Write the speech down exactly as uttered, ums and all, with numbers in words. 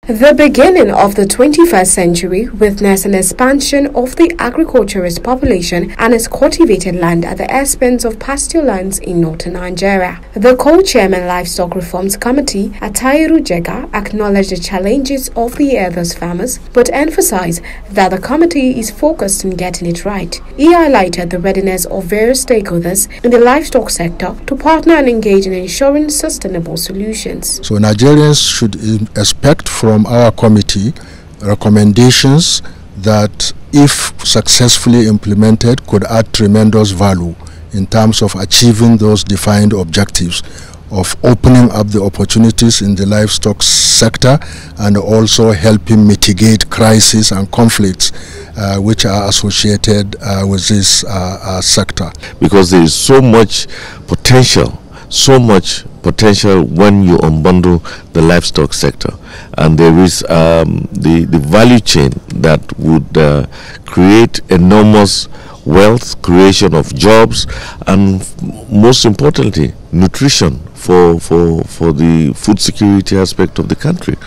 The beginning of the twenty-first century witnessed an expansion of the agriculturist population and its cultivated land at the expense of pasture lands in northern Nigeria. The co-chairman Livestock Reforms Committee, Atahiru Jega, acknowledged the challenges of the elders farmers, but emphasized that the committee is focused on getting it right. He highlighted the readiness of various stakeholders in the livestock sector to partner and engage in ensuring sustainable solutions. So Nigerians should expect from our committee recommendations that, if successfully implemented, could add tremendous value in terms of achieving those defined objectives of opening up the opportunities in the livestock sector and also helping mitigate crises and conflicts uh, which are associated uh, with this uh, uh, sector. Because there is so much potential, so much potential when you unbundle the livestock sector, and there is um, the, the value chain that would uh, create enormous wealth, creation of jobs, and most importantly, nutrition for, for, for the food security aspect of the country.